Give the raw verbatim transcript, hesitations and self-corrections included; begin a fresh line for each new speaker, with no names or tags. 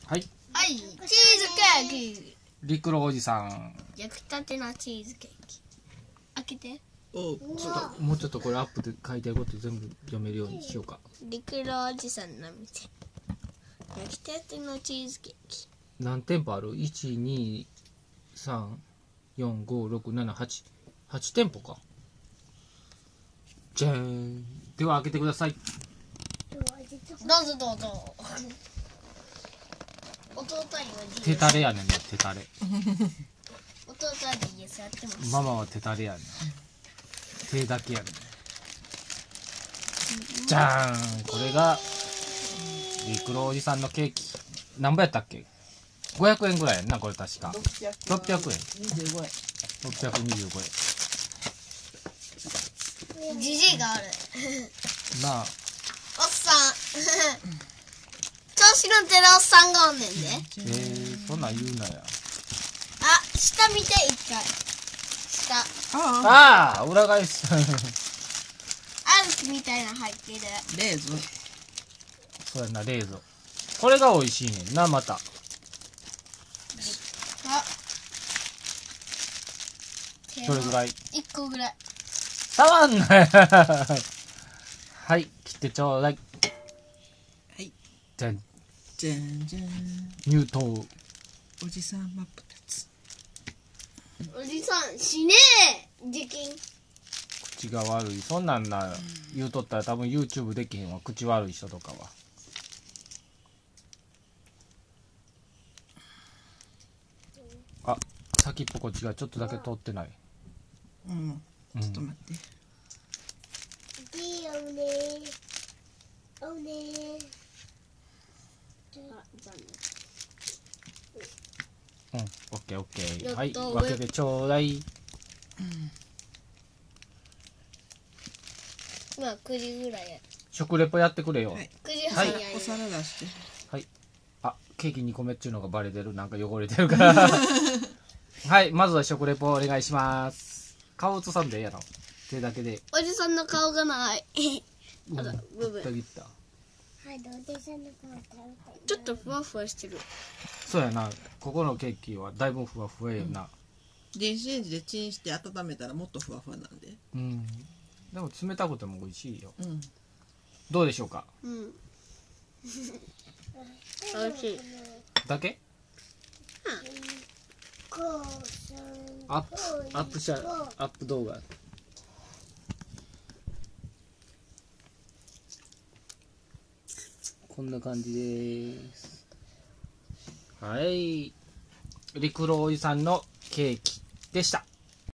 はい
はい、チーズケーキ。
陸路おじさん。
焼きたてのチーズケーキ。開けて。
おちょっともうちょっとこれアップで書いてあること全部読めるようにしようか。
陸路おじさんの店。焼きたてのチーズケーキ。
何店舗ある？ いち、に、さん、よん、ご、ろく、なな、はち。はち店舗か。じゃーん。では開けてください。
どうぞどうぞ。弟には
手タレやねんな、手タレ。
弟は ディーエス やってます。
ママは手タレやねん。手だけやねん。じゃーん。これが陸路おじさんのケーキ。何ぼやったっけ？ごひゃくえんぐらいやんな、これ確か。ろっぴゃくえん。ろっぴゃくにじゅうごえん。
じじいがある。
なあ。
おっさん。調子乗ってるおっさんがおんねんで。
えー、そんなん言うなや。
あ、下見て一回。下。
ああ、裏返す。
アルキみたいなの入ってる。
レーズン。
そうやな、レーズン。これが美味しいねんな、また。
あ。
どれぐらい？
一個ぐらい。
触んなよ。はい、切ってちょうだい。
はい。
じゃん。
じゃんじゃん。
入刀。
おじさん真っ二つ。
おじさん、死ねえ時金。
口が悪い。そんなんな、言うとったら多分 YouTube できへんわ。口悪い人とかは。あ、先っぽこっちがちょっとだけ通ってない。
うん。ちょっと待って。
いいよねおね
うん、オッケーオッケー。
やった
はい、分けてちょうだい。
まあくじぐらいや。
食レポやってくれよ。
はい。
くじはんや
お皿出して。
はい。あ、ケーキにこめっちゅうのがバレてる。なんか汚れてるから。はい、まずは食レポお願いします。顔映さんでええやろ。手だけで。
おじさんの顔がない。
うん、
あら部分
切った切った。
ちょっとふわふわしてる。
そうやな。ここのケーキはだいぶふわふわやな。
電子レンジでチンして温めたらもっとふわふわなんで。
うん。でも冷たくても美味しいよ。
うん。
どうでしょうか。
うん。美味しい。
だけ？アップアップしゃアップ動画。こんな感じです。はい。陸路おじさんのケーキでした。